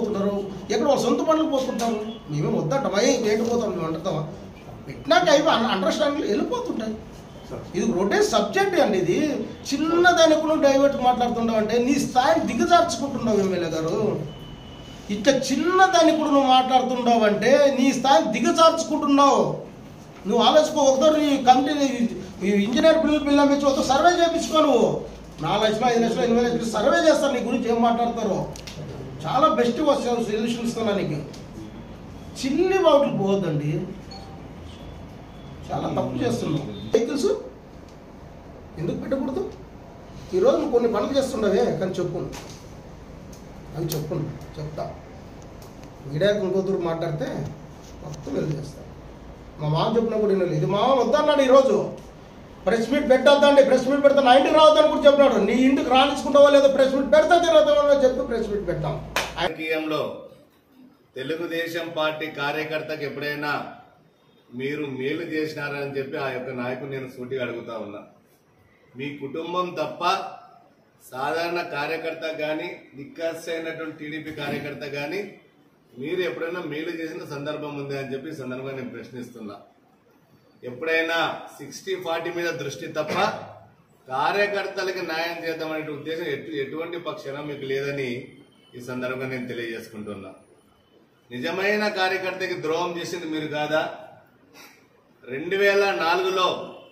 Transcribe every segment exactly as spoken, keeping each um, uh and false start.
పోతుంటారు, ఎక్కడ వాళ్ళ సొంత పనులకు పోతుంటారు. మేమే వద్దంటామా, ఏంటి పోతాం మేము అంటామా, పెట్టినాక అయిపోయి అండర్స్టాండింగ్ వెళ్ళిపోతుంటాయి. ఇది రొటే సబ్జెక్ట్ అండి. ఇది చిన్నదానికి కూడా డైవర్ట్ మాట్లాడుతుంటావు అంటే నీ స్థాయిని దిగజార్చుకుంటున్నావు ఎమ్మెల్యే గారు. ఇట్లా చిన్నదానికి కూడా నువ్వు మాట్లాడుతుంటావు అంటే నీ స్థాయిని దిగజార్చుకుంటున్నావు. నువ్వు ఆలోచించుకో. ఒకసారి నీ కమిటీ ఇంజనీర్ బిల్లు బిల్లు అమ్మించి ఒక సర్వే చేయించుకో. నువ్వు నాలుగు లక్షలు ఐదు లక్షలు ఎనిమిది లక్షలు సర్వే చేస్తారు, నీ గురించి ఏం మాట్లాడతారో. చాలా బెస్ట్ వస్తాను సొల్యూషన్ ఇస్తున్నా నీకు. చిన్ని వాటికి పోవద్దండి, చాలా తప్పు చేస్తున్నావు. వెహికల్స్ ఎందుకు పెట్టకూడదు? ఈరోజు నువ్వు కొన్ని పనులు చేస్తుండవే, కానీ చెప్పు అవి చెప్పు చెప్తా. మీడియాకి ఇంకోతురు మాట్లాడితే మొత్తం వెళ్ళి చేస్తా. మా మామ చెప్పినా కూడా వినలేదు. ఇది మామ వద్దన్నాడు. ఈరోజు ప్రెస్ మీట్ పెట్టొద్దండి, ప్రెస్ మీట్ పెడతా, నా ఇంటికి రావద్దని కూడా చెప్పినాడు. నీ ఇంటికి రాణించుకుంటావో లేదో ప్రెస్ మీట్ పెడతా తిరగతామో చెప్పి ప్రెస్ మీట్ పెట్టాం. రాజకీయంలో తెలుగుదేశం పార్టీ కార్యకర్తకు ఎప్పుడైనా మీరు మేలు చేసినారని చెప్పి ఆ యొక్క నాయకుడు నేను సూటిగా అడుగుతా ఉన్నా. మీ కుటుంబం తప్ప సాధారణ కార్యకర్త కానీ నిక్కస్ అయినటువంటి టీడీపీ కార్యకర్త కానీ మీరు ఎప్పుడైనా మేలు చేసిన సందర్భం ఉంది అని చెప్పి సందర్భంగా నేను ప్రశ్నిస్తున్నా. ఎప్పుడైనా సిక్స్టీ ఫార్టీ మీద దృష్టి తప్ప కార్యకర్తలకు న్యాయం చేద్దామనే ఉద్దేశం ఎటు ఎటువంటి పక్షాన మీకు లేదని ఈ సందర్భంగా నేను తెలియజేసుకుంటున్నా. నిజమైన కార్యకర్తకి ద్రోహం చేసింది మీరు కాదా? రెండు వేల నాలుగులో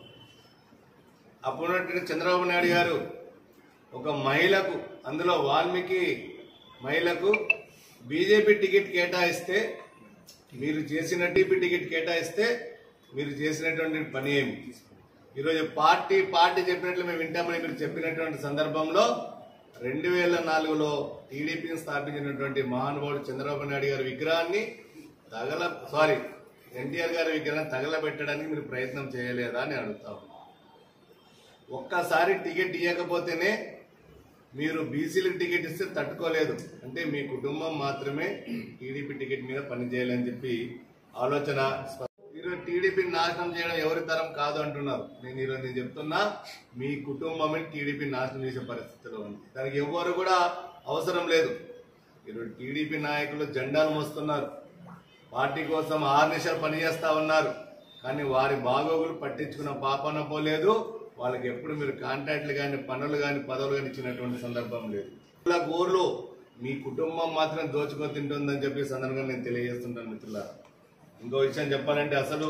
అప్పుడున్నటువంటి చంద్రబాబు నాయుడు గారు ఒక మహిళకు, అందులో వాల్మీకి మహిళకు బీజేపీ టికెట్ కేటాయిస్తే మీరు చేసిన టీపీ టికెట్ కేటాయిస్తే మీరు చేసినటువంటి పని ఏమి? ఈరోజు పార్టీ పార్టీ చెప్పినట్లు మేము వింటామని మీరు చెప్పినటువంటి సందర్భంలో రెండు వేల నాలుగులో టీడీపీని స్థాపించినటువంటి మహానుభావుడు చంద్రబాబు నాయుడు గారి విగ్రహాన్ని తగల సారీ ఎన్టీఆర్ గారి విగ్రహాన్ని తగలబెట్టడానికి మీరు ప్రయత్నం చేయలేదా అని అడుగుతాం. ఒక్కసారి టికెట్ ఇవ్వకపోతేనే మీరు బీసీలకు టికెట్ ఇస్తే తట్టుకోలేదు అంటే మీ కుటుంబం మాత్రమే టీడీపీ టికెట్ మీద పనిచేయాలని చెప్పి ఆలోచన. ఈరోజు టీడీపీని నాశనం చేయడం ఎవరి తరం కాదు అంటున్నారు. నేను ఈరోజు నేను చెప్తున్నా, మీ కుటుంబమే టీడీపీ నాశనం చేసే పరిస్థితిలో ఉంది. దానికి ఎవరు కూడా అవసరం లేదు. ఈరోజు టీడీపీ నాయకులు జెండాలు మోస్తున్నారు, పార్టీ కోసం ఆర్నిషాలు పనిచేస్తా ఉన్నారు, కానీ వారి బాగోగులు పట్టించుకున్న పాపన పోలేదు. వాళ్ళకి ఎప్పుడు మీరు కాంట్రాక్ట్లు కానీ పనులు కానీ పదవులు కానీ ఇచ్చినటువంటి సందర్భం లేదు. ఊర్లు మీ కుటుంబం మాత్రం దోచుకో తింటుందని చెప్పి సందర్భంగా నేను తెలియజేస్తుంటాను మిత్రులారా. ఇంకో విషయం చెప్పాలంటే అసలు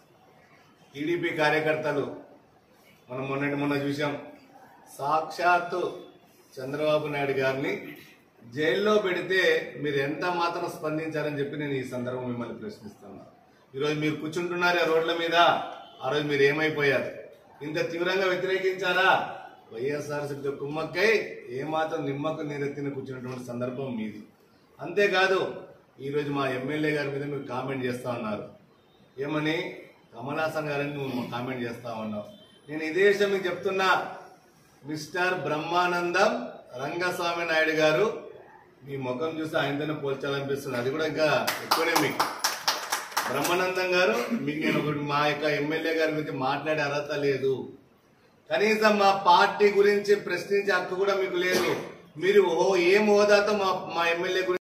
టీడీపీ కార్యకర్తలు మనం మొన్నటి మొన్న చూసాం, సాక్షాత్తు చంద్రబాబు నాయుడు గారిని జైల్లో పెడితే మీరు ఎంత మాత్రం స్పందించారని చెప్పి నేను ఈ సందర్భం మిమ్మల్ని ప్రశ్నిస్తున్నా. ఈరోజు మీరు కూర్చుంటున్నారు ఆ రోడ్ల మీద, ఆ రోజు మీరు ఏమైపోయారు? ఇంత తీవ్రంగా వ్యతిరేకించారా? వైఎస్ఆర్సీపీ కుమ్మక్కై ఏమాత్రం నిమ్మకు నీరెత్తిన కూర్చున్నటువంటి సందర్భం మీది. అంతేకాదు ఈరోజు మా ఎమ్మెల్యే గారి మీద మీరు కామెంట్ చేస్తా ఉన్నారు. ఏమని? కమల్ హాసన్ గారని నువ్వు కామెంట్ చేస్తా ఉన్నావు. నేను ఇదే విషయం మీకు చెప్తున్నా, మిస్టర్ బ్రహ్మానందం రంగస్వామి నాయుడు గారు మీ ముఖం చూసి ఆయనతోనే పోల్చాలనిపిస్తుంది. అది కూడా ఇంకా ఎక్కువనే మీకు. బ్రహ్మానందం గారు మీకు నేను ఒకటి మా యొక్క ఎమ్మెల్యే గారి గురించి మాట్లాడే అర్హత లేదు, కనీసం మా పార్టీ గురించి ప్రశ్నించే హక్కు కూడా మీకు లేదు. మీరు ఓ ఏం హోదాతో మా మా ఎమ్మెల్యే గురించి